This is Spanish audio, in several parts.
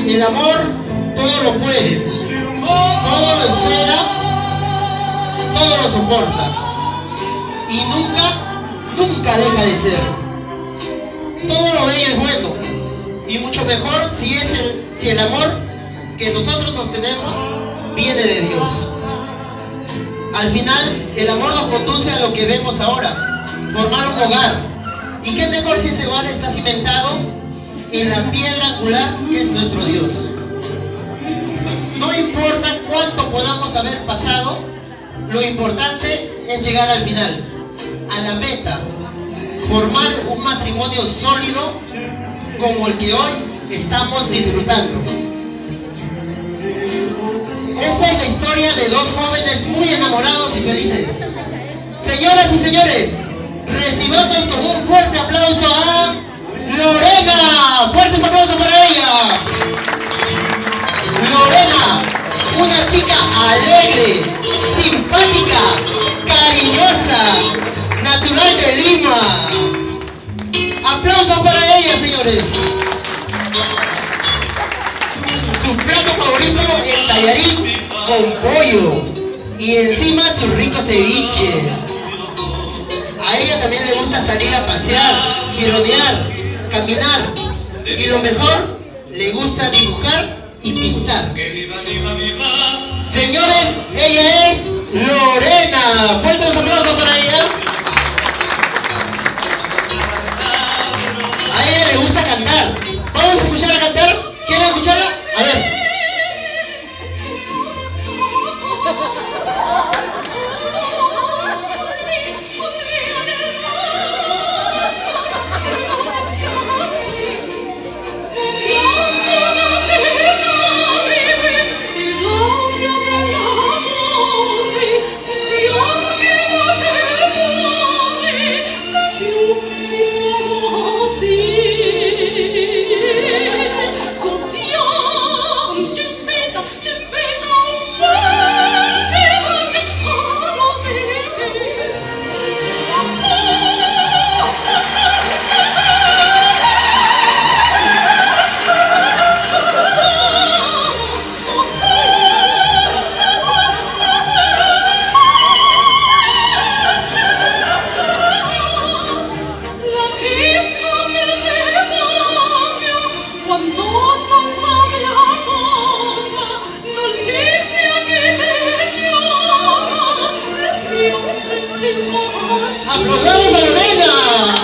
El amor todo lo puede, todo lo espera, todo lo soporta y nunca deja de ser. Todo lo bello es bueno y mucho mejor si el amor que nosotros nos tenemos viene de Dios. Al final, el amor nos conduce a lo que vemos ahora, formar un hogar. ¿Y qué mejor si ese hogar está cimentado en la piedra angular que es nuestro Dios? No importa cuánto podamos haber pasado, lo importante es llegar al final, a la meta, formar un matrimonio sólido como el que hoy estamos disfrutando. Esta es la historia de dos jóvenes muy enamorados y felices. Señoras y señores, recibamos con un fuerte aplauso a Lorena. Fuertes aplausos para ella. Lorena, una chica alegre, simpática, cariñosa, natural de Lima. Aplausos para ella, señores. Su plato favorito, el tallarín con pollo y encima su rico ceviche. A ella también le gusta salir a pasear, gironear, caminar y lo mejor, le gusta dibujar y pintar. Señores, ella es Lorena. Fuertes aplausos para ella. A ella le gusta cantar. Vamos a escucharla cantar. ¿Quieren escucharla? A ver. ¡Aplaudamos a Lorena!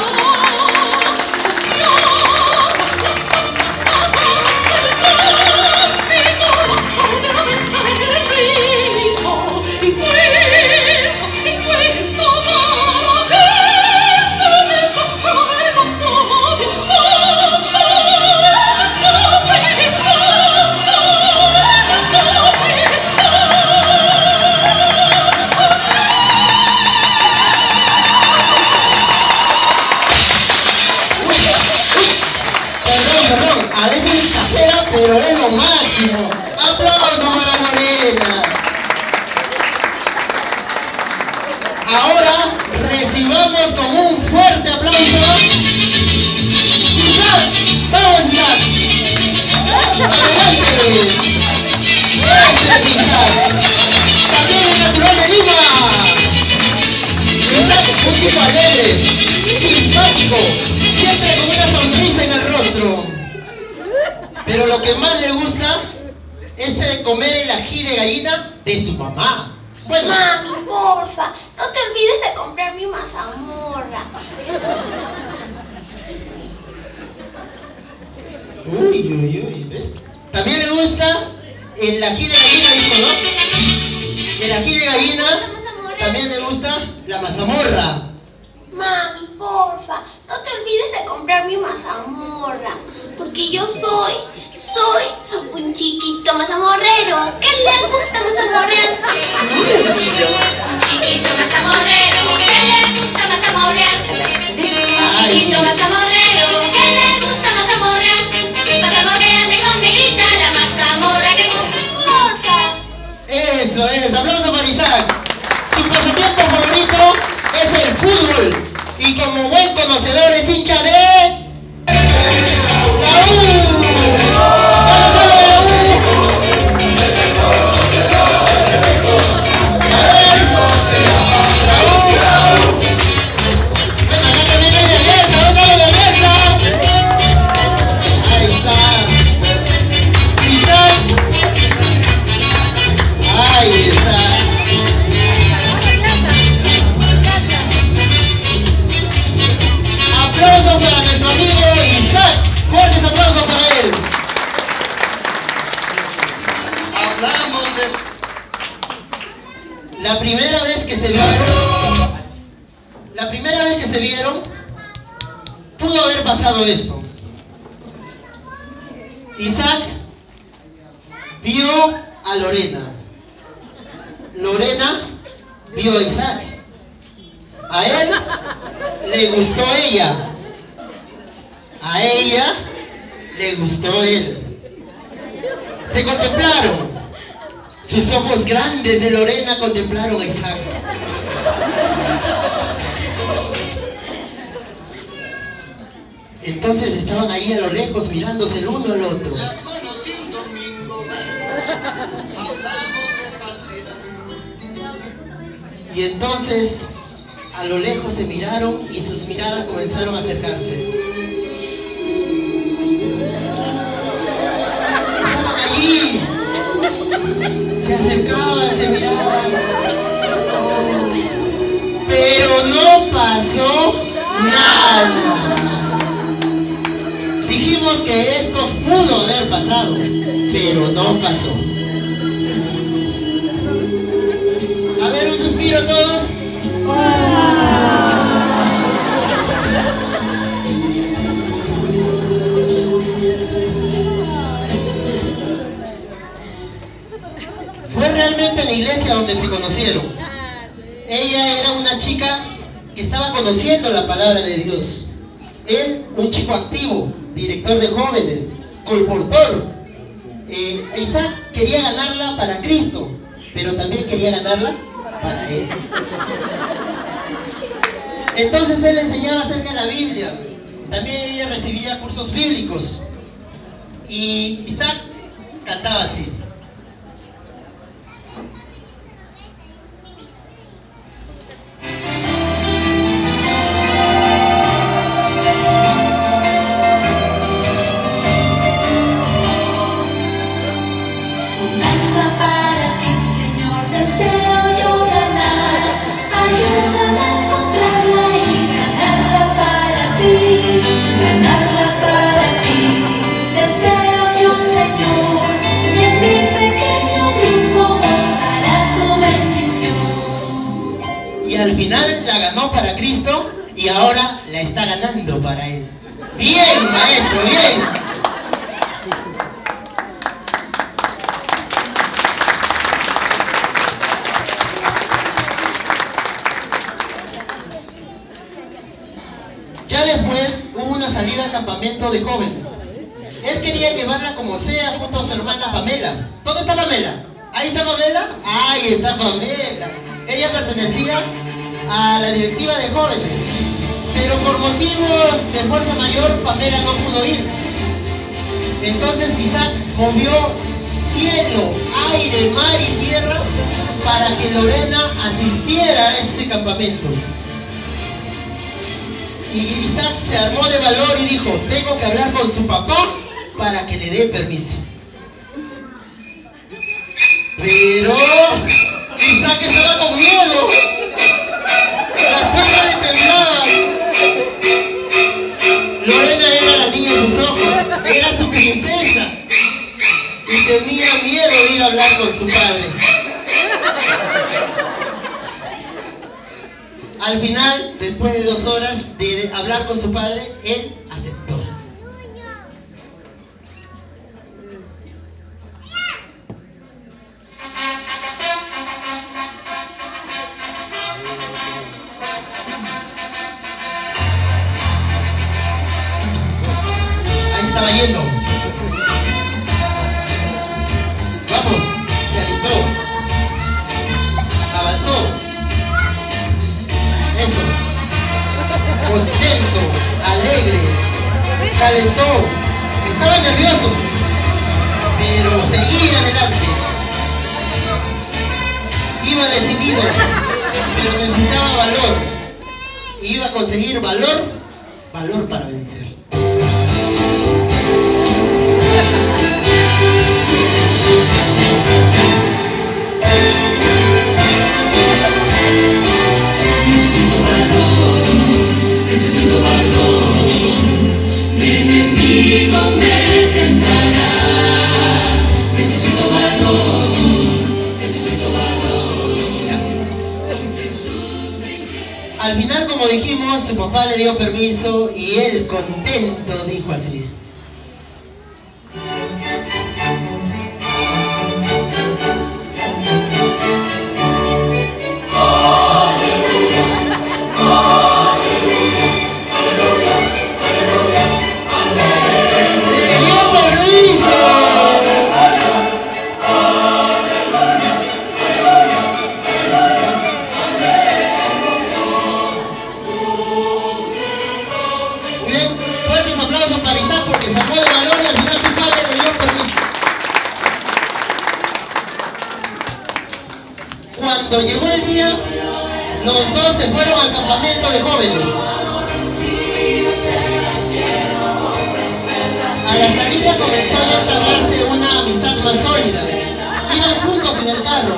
A veces exagera, pero es lo máximo. ¡Aplausos para Lorena! Ahora recibamos con un fuerte aplauso Isaac. ¡Vamos, Isaac! ¡Adelante! ¡Ese es Isaac! También es natural de Lima. Isaac es un chico alegre, simpático, siempre con una sonrisa en el rostro. Pero lo que más le gusta es comer el ají de gallina de su mamá. Bueno. Mami, porfa, no te olvides de comprar mi mazamorra. Uy, ¿ves? También le gusta el ají de gallina, dijo, ¿no? El ají de gallina, también le gusta la mazamorra. Mami, porfa, no te olvides de comprar mi mazamorra, porque yo soy un chiquito mazamorrero. ¿Qué le gusta mazamorrear? Un chiquito mazamorrero, ¿qué le gusta mazamorrear? Un chiquito mazamorrero, ¿qué le gusta mazamorrear? Mazamorreate con negrita, la mazamorra que gusta. Eso es, aplauso para Isaac. Su pasatiempo favorito es el fútbol y como buen conocedor es hincha de... ¡La U! la primera vez que se vieron, pudo haber pasado esto. Isaac vio a Lorena. Lorena vio a Isaac. A él le gustó ella. A ella le gustó él. Se contemplaron. Sus ojos grandes de Lorena contemplaron a Isaac. Entonces estaban ahí a lo lejos mirándose el uno al otro. Y entonces a lo lejos se miraron y sus miradas comenzaron a acercarse. Estaban allí, se acercaban, se miraban, pero no pasó nada. Dijimos que esto pudo haber pasado, pero no pasó. A ver, un suspiro todos. Fue realmente en la iglesia donde se conocieron. Ella era una chica que estaba conociendo la palabra de Dios. Él, un chico activo, director de jóvenes, colportor. Isaac quería ganarla para Cristo, pero también quería ganarla para él. Entonces él le enseñaba acerca de la Biblia. También ella recibía cursos bíblicos. Y Isaac cantaba así. Al final la ganó para Cristo y ahora la está ganando para Él. Bien, maestro, bien. Ya después hubo una salida al campamento de jóvenes. Él quería llevarla como sea junto a su hermana Pamela. ¿Dónde está Pamela? ¿Ahí está Pamela? Ahí está Pamela. Ella pertenecía a la directiva de jóvenes, pero por motivos de fuerza mayor Pamela no pudo ir. Entonces Isaac movió cielo, aire, mar y tierra para que Lorena asistiera a ese campamento. Y Isaac se armó de valor y dijo: tengo que hablar con su papá para que le dé permiso. Pero Isaac estaba con miedo. Las piernas le temblaban. Lorena era la niña de sus ojos, era su princesa y tenía miedo de ir a hablar con su padre. Al final, después de 2 horas de hablar con su padre, él aceptó. Estaba yendo. Vamos, se alistó. Avanzó. Eso. Contento, alegre, calentó. Estaba nervioso, pero seguía adelante. Iba decidido, pero necesitaba valor. Iba a conseguir valor para vencer. Necesito valor, mi enemigo me tentará. Necesito valor, necesito valor. su papá le dio permiso y él, contento, dijo así: cuando llegó el día, los dos se fueron al campamento de jóvenes. A la salida comenzó a entablarse una amistad más sólida. Iban juntos en el carro.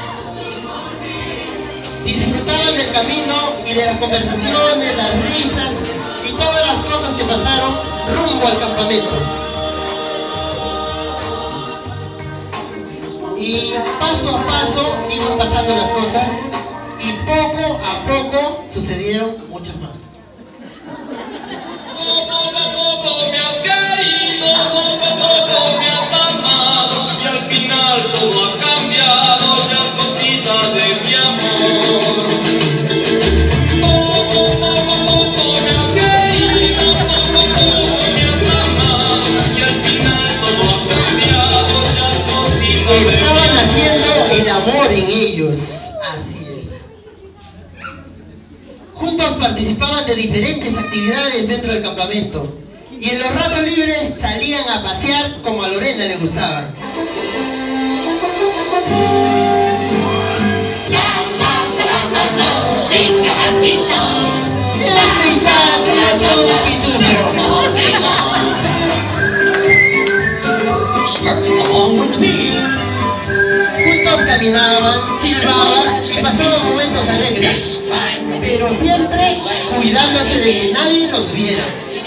Disfrutaban del camino y de las conversaciones, las risas y todas las cosas que pasaron rumbo al campamento. Y paso a paso iban pasando las cosas y poco a poco sucedieron muchas más. Poco a poco me has querido, poco a poco me has amado y al final todo ha cambiado, ya es cosita de mi amor. Poco a poco me has querido, poco a poco me has amado y al final todo ha cambiado, ya es cosita de mi amor. Estaban haciendo el amor en ellos, así es. Juntos participaban de diferentes actividades dentro del campamento y en los ratos libres salían a pasear como a Lorena le gustaba. Ese Isaac era todo un pitufo. Juntos caminaban, silbaban y pasaban momentos alegres, pero siempre cuidándose de que nadie los viera.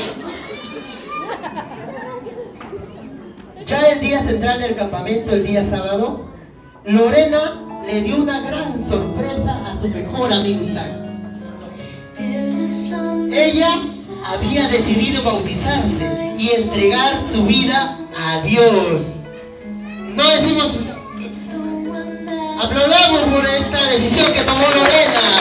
Ya el día central del campamento, el día sábado, Lorena le dio una gran sorpresa a su mejor amigo Isaac. Ella había decidido bautizarse y entregar su vida a Dios. No decimos... Aplaudamos por esta decisión que tomó Lorena.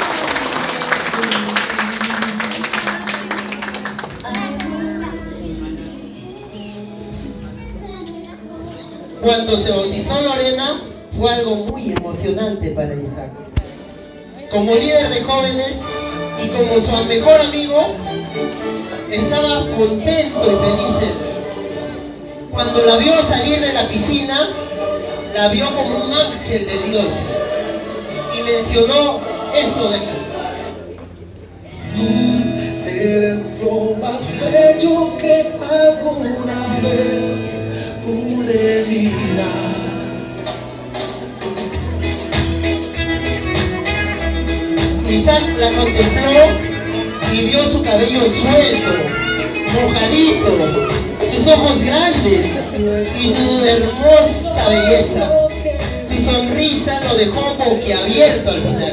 Cuando se bautizó Lorena, fue algo muy emocionante para Isaac. Como líder de jóvenes y como su mejor amigo, estaba contento y feliz él. Cuando la vio salir de la piscina, la vio como un ángel de Dios y mencionó eso de acá. Tú eres lo más bello que alguna vez pude mirar. Isaac la contempló y vio su cabello suelto, mojadito, sus ojos grandes y su hermosa belleza. Su sonrisa lo dejó boquiabierto al final.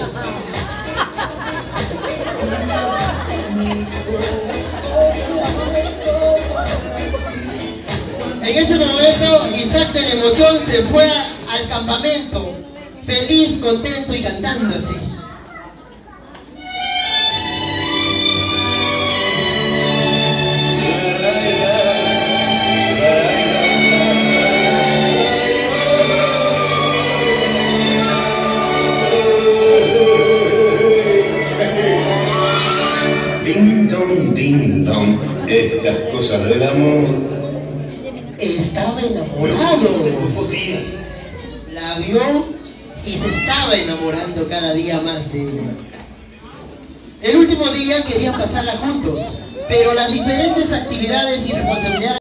En ese momento, Isaac de la emoción se fue al campamento, feliz, contento y cantando así. Ding dong, estas cosas del amor. Estaba enamorado. Pocos días. La vio y se estaba enamorando cada día más de ella. El último día querían pasarla juntos, pero las diferentes actividades y responsabilidades